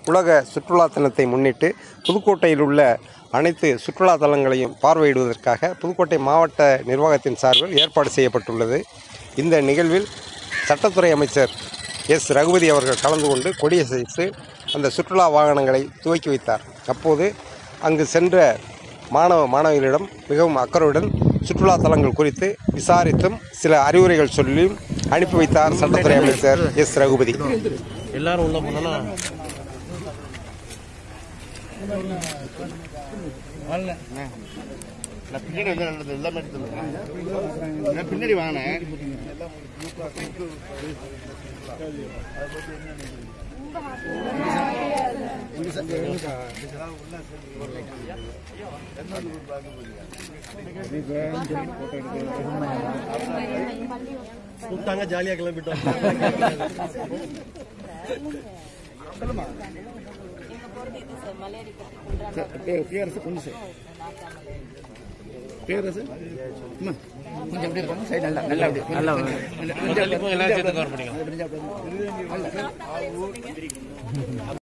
உலக சுற்றுலா தினத்தை முன்னிட்டு புதுக்கோட்டையில் உள்ள அனைத்து சுற்றுலா தலங்களையும் பார்வையிடுவதற்காக புதுக்கோட்டை மாவட்ட நிர்வாகத்தின் சார்பில் ஏற்பாடு செய்யப்பட்டுள்ளது. இந்த நிகழ்வில் சட்டத்துறை அமைச்சர் எஸ். ரகுபதி அவர்கள் கலந்து கொண்டு கொடியசைத்து அந்த சுற்றுலா வாகனங்களை துவக்கி வைத்தார். அப்போது அங்கு சென்ற மாணவிகளிடம் மிகவும் அக்கறையுடன் சுற்றுலா தலங்கள் குறித்து விசாரித்தும் சில அறிவுரைகள் சொல்லியும் அனுப்பி வைத்தார் சட்டத்துறை அமைச்சர் எஸ். ரகுபதி. எல்லாரும் உள்ள போனா பின்னாடி வாங்க கூப்பிட்டாங்க, ஜாலியா கிளம்பிட்டோம். பேரரசு கொஞ்சம் பேரரசு கொஞ்சம் எப்படி இருப்பாங்க சைடு நல்லா நல்லா எல்லாரும் சேர்த்து கவர் பண்ணிக்கலாம்.